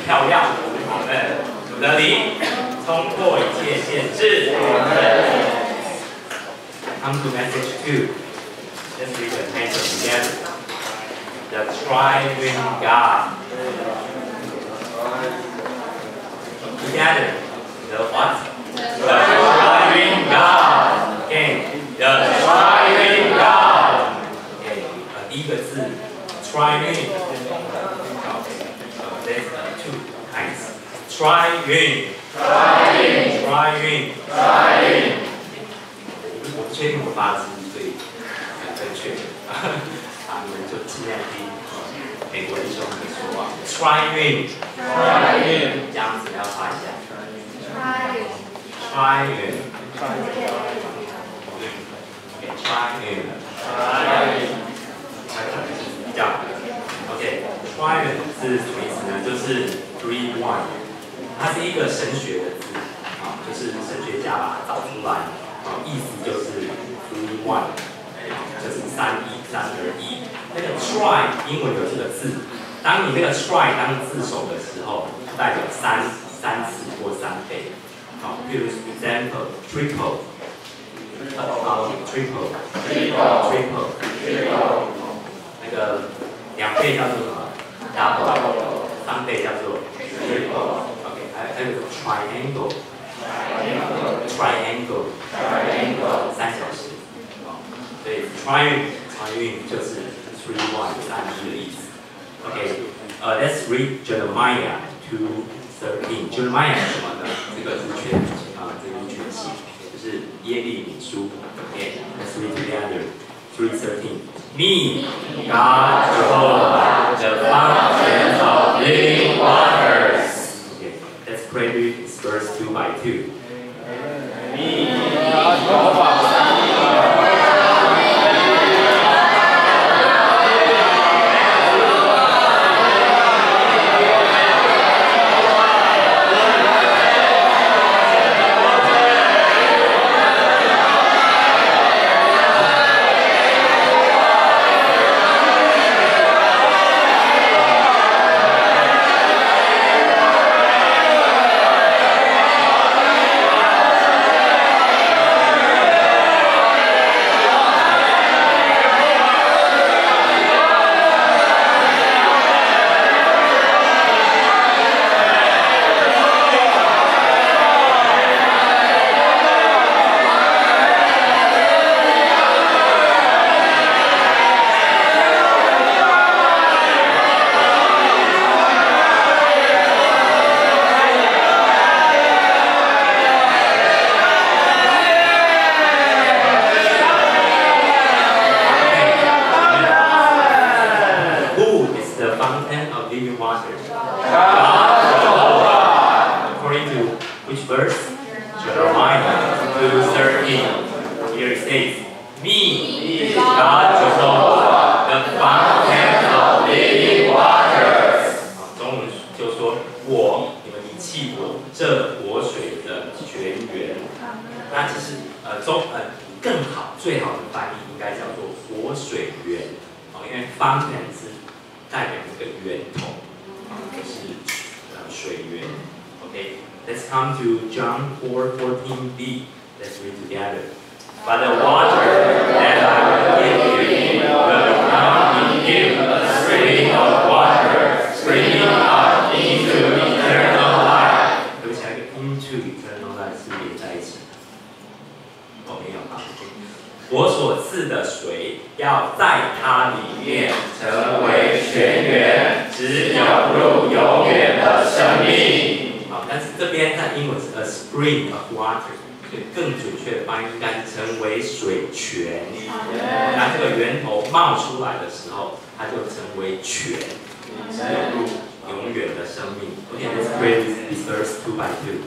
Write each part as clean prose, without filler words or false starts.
漂亮。我们主的灵冲破一切限制。Come to message 2. Let's read the text together. The Triune God. Together. The what? The Triune God. Again. The Triune God. Okay. 第一个字 Triune. There's 2 kinds. Triune. Triune. Triune. 我不确定我发字对很正确啊，你们就尽量听美国弟兄们说话。Triune. 这样子要发一下。Triune. Okay. Triune. 这样。OK. Triune 是什么意思呢？就是 three one， 它是一个神学的字啊，就是神学家把它找出来啊，意思就是 three one， 就是三而一。那个 try 英文有这个字，当你那个 try 当字首的时候，代表三次或3倍。好，比如 example triple， 那个2倍叫做什么 ？double， 3倍叫做 triple。OK， 还有个 triangle， 3小时。所以 triune 就是 3 的意思。OK，let's read Jeremiah 2:13。Jeremiah 是什么呢？这个是全集，就是耶利米书。OK，let's read together 3:13。Me, God Jehovah, the fountain of living waters. Okay, let's pray this verse 2:2. Me, God Jehovah. Let's come to John 4:14b. Let's read together. But the water that I will give you will become in you a spring of water, springing up into eternal life. 对不起，那个 into eternal life 是连在一起。没有啊。我所赐的水要在它里面成为泉源，直涌入永远的生命。但是这边在英文是 a spring of water， 所以更准确的翻译应该是成为水泉。当这个源头冒出来的时候，它就成为泉，涌入永远的生命。Okay, let's pray this verse 2:2.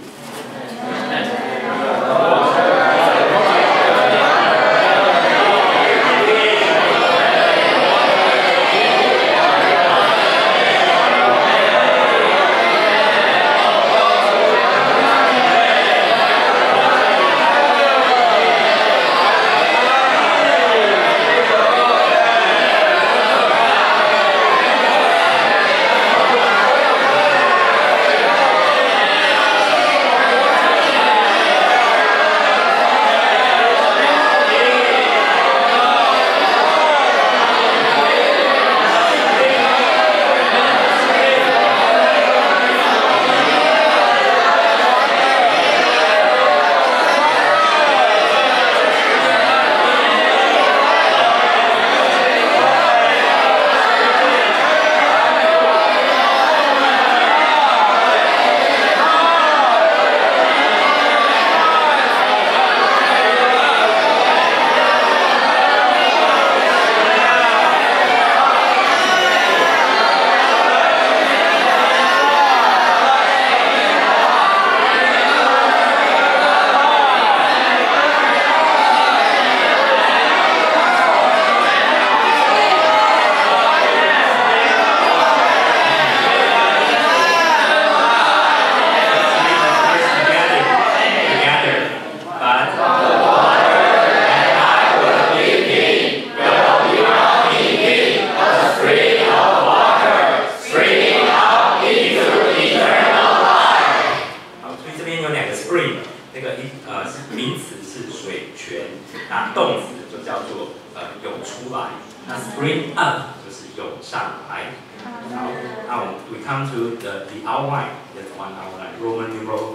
涌出来。那 spring up 就是涌上来。好，那我们 we come to the outline. That's one outline. Roman numeral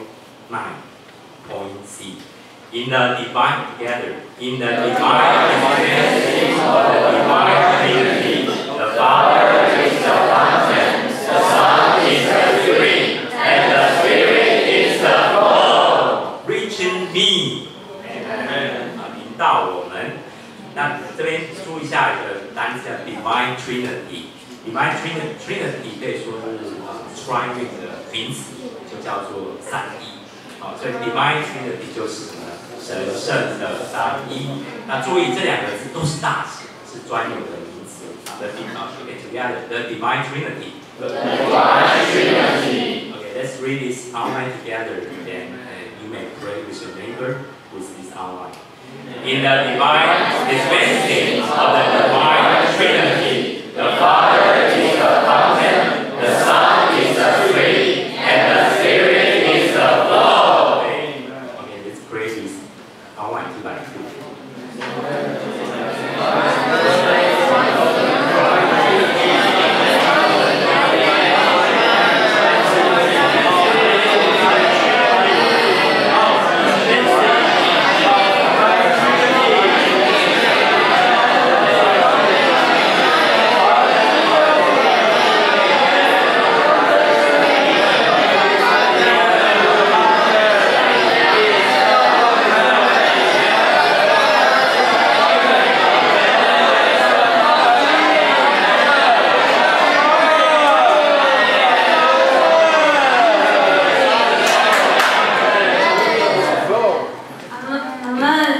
9.c. In the divine together, in the divine existence of the divine Trinity, the Father is the fountain, the Son is the Spirit, and the Spirit is the flow, reaching me. Amen. 引导我们。那这边注意一下一个单词叫 divine Trinity。divine Trinity 可以说是triune 的名词，就叫做三一。所以 divine Trinity 就是什么呢？神圣的三一。那注意这两个字都是大写，是专有的名词。The divine Trinity. The divine Trinity. Okay, let's read this outline together, then you may pray with your neighbor with this outline. In the divine dispensation